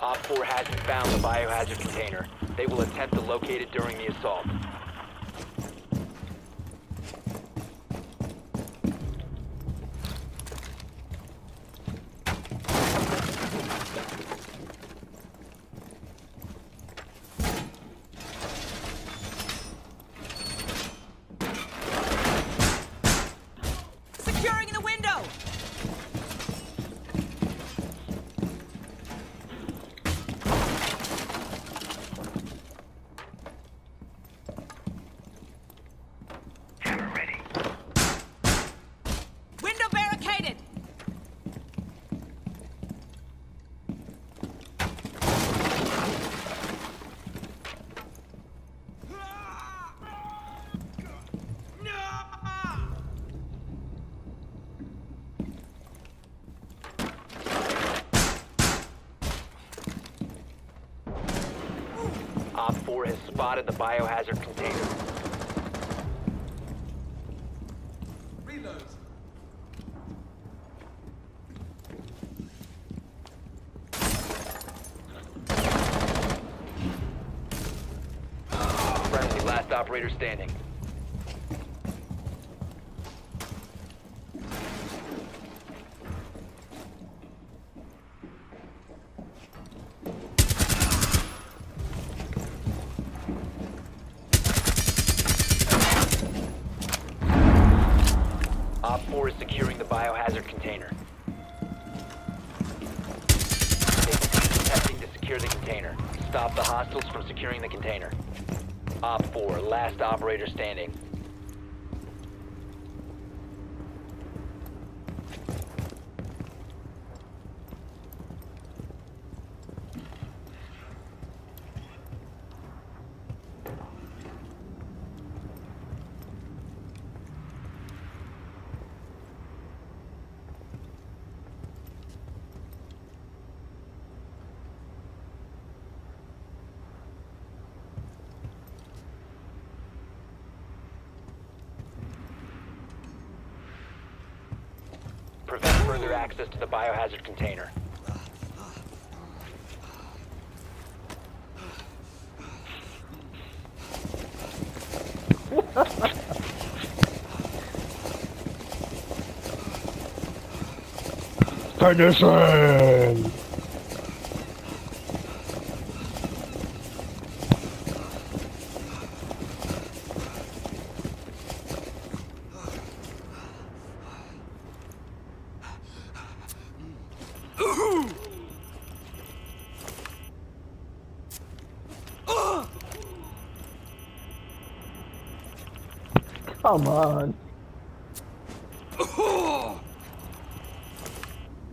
Op 4 hasn't found the biohazard container. They will attempt to locate it during the assault. Securing the window! Window barricaded! Op 4 has spotted the biohazard container. Reload. Friendly, last operator standing. Op 4 is securing the biohazard container. They continue attempting to secure the container. Stop the hostiles from securing the container. Op 4, last operator standing. Prevent further access to the biohazard container. Henderson! Come on.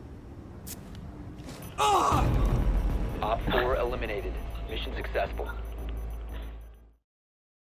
Op 4 eliminated. Mission successful.